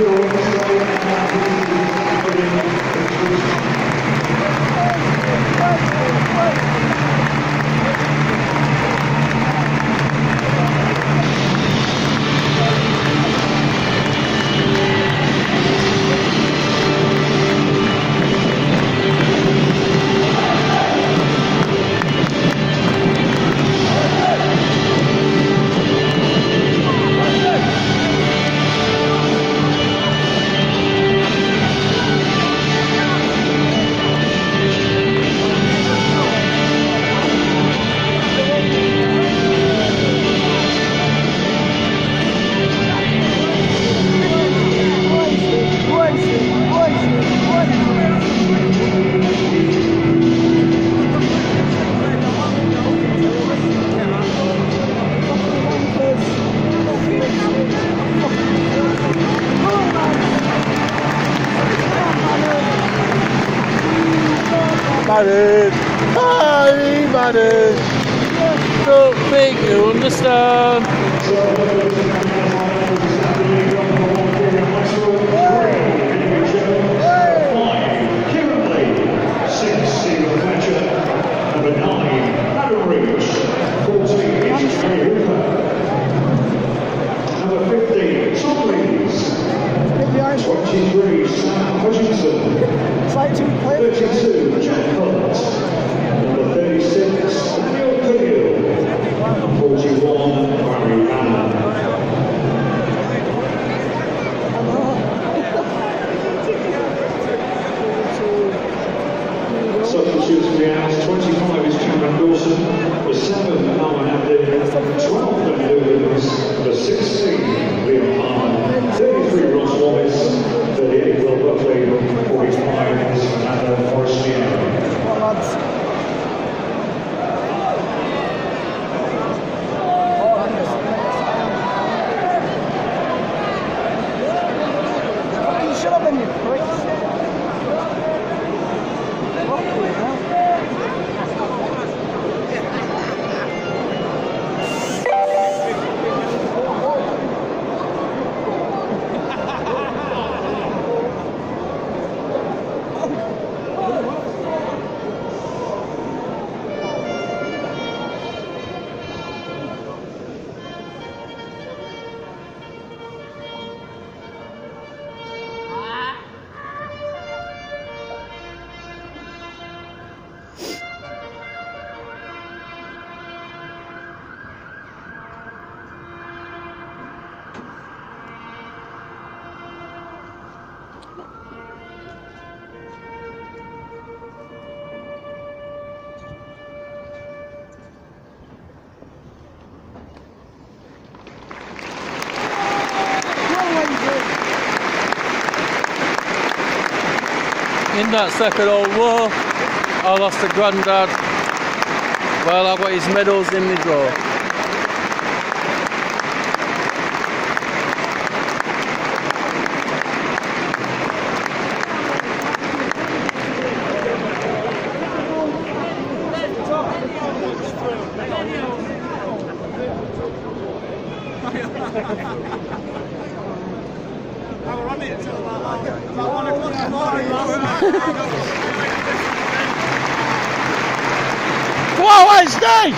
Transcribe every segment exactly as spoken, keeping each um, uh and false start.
Married, hi, married. Don't think you understand. twenty-three, Sam Hutchinson. thirty-two, Jack Hunt. Number thirty-six, Daniel Cunhill. forty-one, Barry Hanna. Substitutes for the hours, twenty-five is Cameron Dawson. For seven, Norman Abdin. twelve, Ben Williams. For sixteen, Liam Palmer. thirty-three, Ross Wallace. thirty-eight, Will Buckley. forty-five is Fernando Forestiano. Shut up, then you prick. In that second old war, I lost a granddad. Well, I've got his medals in my drawer. Come on, Wednesday!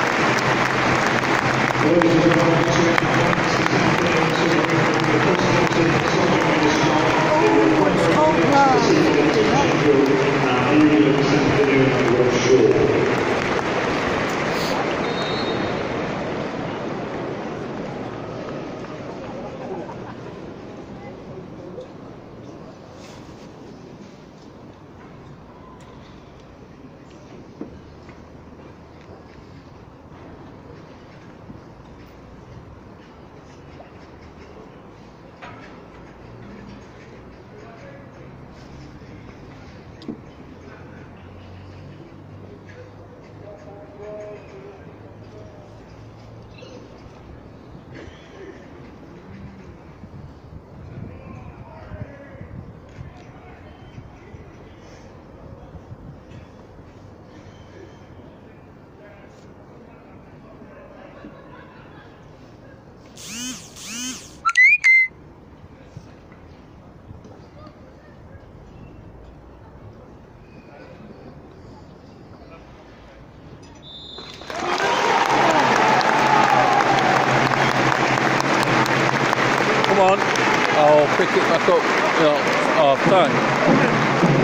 on, I'll pick it back up, you know, half time.